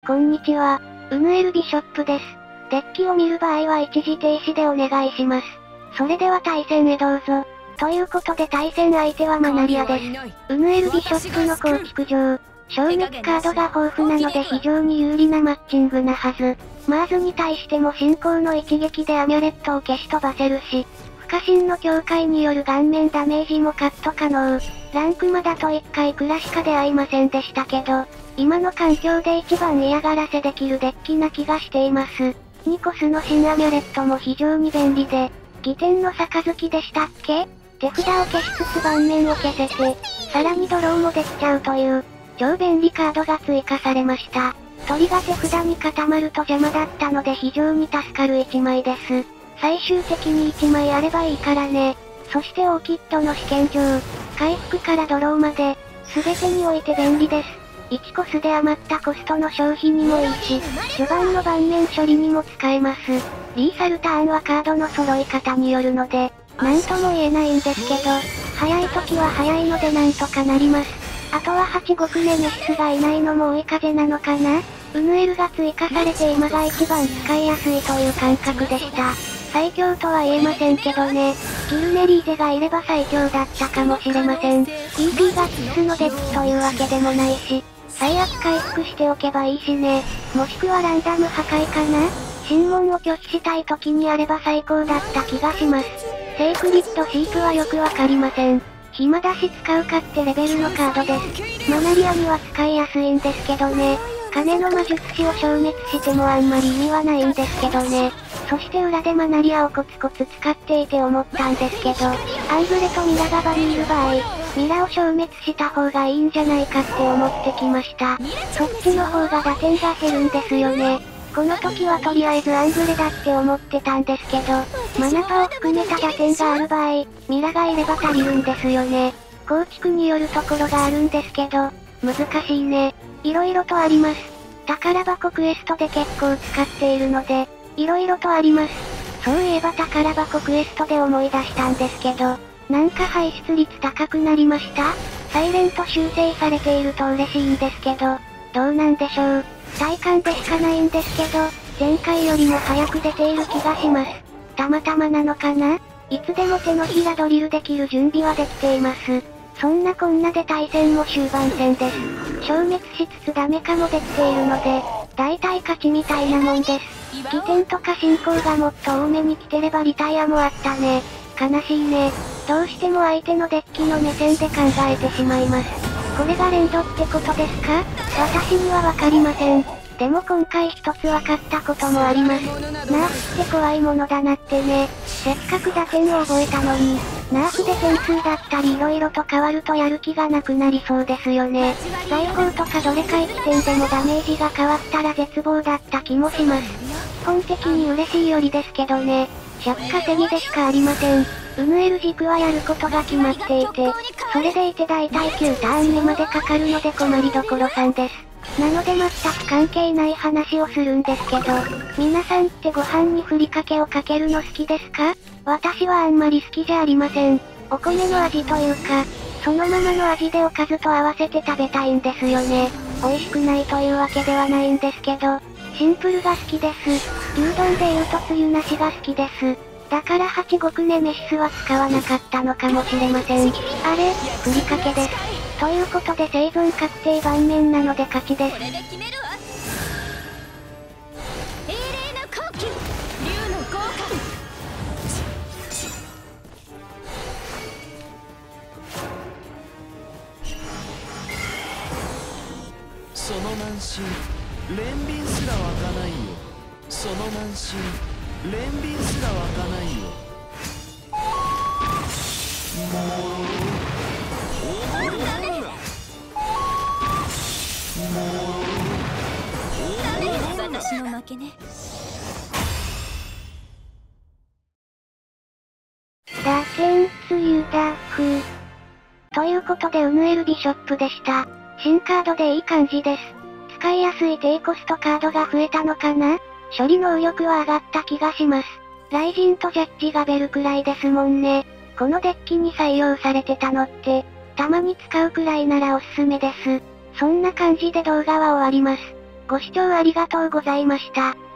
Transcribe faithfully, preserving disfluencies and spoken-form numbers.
こんにちは。ウヌエルビショップです。デッキを見る場合は一時停止でお願いします。それでは対戦へどうぞ。ということで対戦相手はマナリアです。ウヌエルビショップの構築上、消滅カードが豊富なので非常に有利なマッチングなはず。マーズに対しても進行の一撃でアミュレットを消し飛ばせるし、不可侵の境界による顔面ダメージもカット可能。ランクマだといっかいクラシカで合いませんでしたけど、今の環境で一番嫌がらせできるデッキな気がしています。ニコスの新アミュレットも非常に便利で、義天の杯でしたっけ？手札を消しつつ盤面を消せて、さらにドローもできちゃうという、超便利カードが追加されました。鳥が手札に固まると邪魔だったので非常に助かるいちまいです。最終的にいちまいあればいいからね。そしてオーキッドの試験場、回復からドローまで、すべてにおいて便利です。いちコスで余ったコストの消費にもいいし、序盤の盤面処理にも使えます。リーサルターンはカードの揃い方によるので、なんとも言えないんですけど、早い時は早いのでなんとかなります。あとははち極目メシスがいないのも追い風なのかな？ウヌエルが追加されて今が一番使いやすいという感覚でした。最強とは言えませんけどね。ギルネリーゼがいれば最強だったかもしれません。イーピー が必須のデッキというわけでもないし、最悪回復しておけばいいしね。もしくはランダム破壊かな？審問を拒否したい時にあれば最高だった気がします。セイクリッドシープはよくわかりません。暇だし使うかってレベルのカードです。マナリアには使いやすいんですけどね。金の魔術師を消滅してもあんまり意味はないんですけどね。そして裏でマナリアをコツコツ使っていて思ったんですけど、アンブレとミラが場にいる場合、ミラを消滅した方がいいんじゃないかって思ってきました。そっちの方が打点が減るんですよね。この時はとりあえずアンブレだって思ってたんですけど、マナパを含めた打点がある場合、ミラがいれば足りるんですよね。構築によるところがあるんですけど、難しいね。色々とあります。宝箱クエストで結構使っているので、色々とあります。そういえば宝箱クエストで思い出したんですけど、なんか排出率高くなりました？サイレント修正されていると嬉しいんですけど、どうなんでしょう。体感でしかないんですけど、前回よりも早く出ている気がします。たまたまなのかな？いつでも手のひらドリルできる準備はできています。そんなこんなで対戦も終盤戦です。消滅しつつダメ化もできているので、大体勝ちみたいなもんです。義点とか進行がもっと多めに来てればリタイアもあったね。悲しいね。どうしても相手のデッキの目線で考えてしまいます。これが連動ってことですか？私にはわかりません。でも今回一つ分かったこともあります。ナーフって怖いものだなってね。せっかく打点を覚えたのに、ナーフで点数だったり色々と変わるとやる気がなくなりそうですよね。財宝とかどれかいちてんでもダメージが変わったら絶望だった気もします。基本的に嬉しいよりですけどね。借稼ぎでしかありません。ウヌエル軸はやることが決まっていて、それでいて大体きゅうターン目までかかるので困りどころさんです。なので全く関係ない話をするんですけど、皆さんってご飯にふりかけをかけるの好きですか？私はあんまり好きじゃありません。お米の味というか、そのままの味でおかずと合わせて食べたいんですよね。美味しくないというわけではないんですけど、シンプルが好きです。牛丼で言うとつゆなしが好きです。だからはち極目メシスは使わなかったのかもしれません。あれ、ふりかけです。ということで生存確定盤面なので勝ちです。 その慢心、憐憫すら湧かないよ。その慢心、憐憫すら湧かないよ。もう私の負けね。 打点つゆだふ。ということでウヌエルビショップでした。新カードでいい感じです。使いやすい低コストカードが増えたのかな？処理能力は上がった気がします。雷神とジャッジがベルくらいですもんね。このデッキに採用されてたのって、たまに使うくらいならおすすめです。そんな感じで動画は終わります。 ご視聴ありがとうございました。